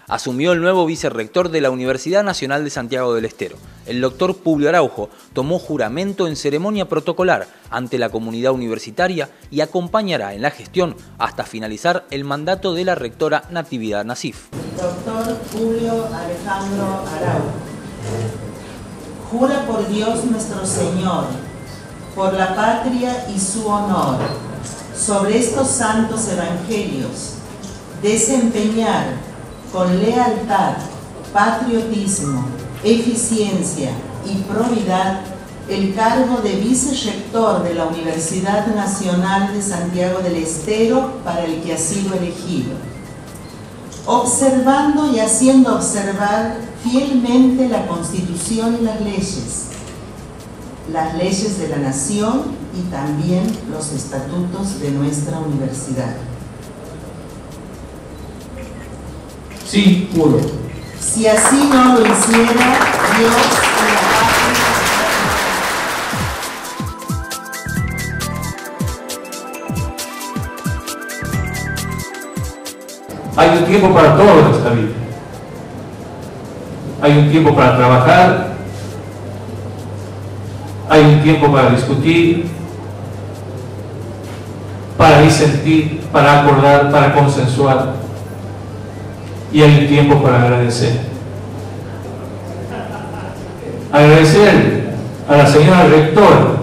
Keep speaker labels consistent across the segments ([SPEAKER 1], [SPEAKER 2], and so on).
[SPEAKER 1] Asumió el nuevo vicerrector de la Universidad Nacional de Santiago del Estero. El doctor Publio Araujo tomó juramento en ceremonia protocolar ante la comunidad universitaria y acompañará en la gestión hasta finalizar el mandato de la rectora Natividad Nassif.
[SPEAKER 2] Doctor Publio Alejandro Araujo, jura por Dios nuestro Señor, por la patria y su honor, sobre estos santos evangelios, desempeñar con lealtad, patriotismo, eficiencia y probidad el cargo de vicerrector de la Universidad Nacional de Santiago del Estero para el que ha sido elegido, observando y haciendo observar fielmente la Constitución y las leyes de la Nación y también los estatutos de nuestra universidad.
[SPEAKER 3] Sí, juro.
[SPEAKER 2] Si así no lo hiciera, Dios y la patria.
[SPEAKER 3] Hay un tiempo para todo en esta vida. Hay un tiempo para trabajar, hay un tiempo para discutir, para disentir, para acordar, para consensuar. Y hay un tiempo para agradecer. Agradecer a la señora rectora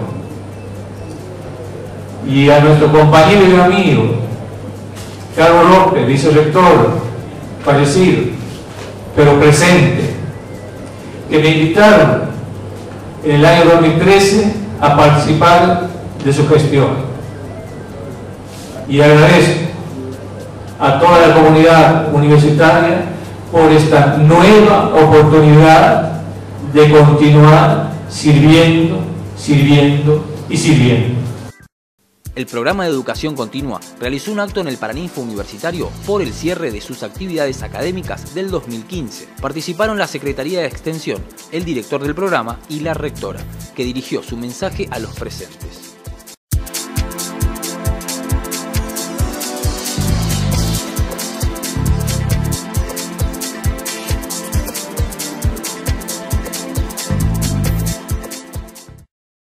[SPEAKER 3] y a nuestro compañero y amigo Carlos López, vicerrector, fallecido, pero presente, que me invitaron en el año 2013 a participar de su gestión. Y agradezco a toda la comunidad universitaria por esta nueva oportunidad de continuar sirviendo y sirviendo.
[SPEAKER 1] El programa de educación continua realizó un acto en el Paraninfo Universitario por el cierre de sus actividades académicas del 2015. Participaron la Secretaría de Extensión, el director del programa y la rectora, que dirigió su mensaje a los presentes.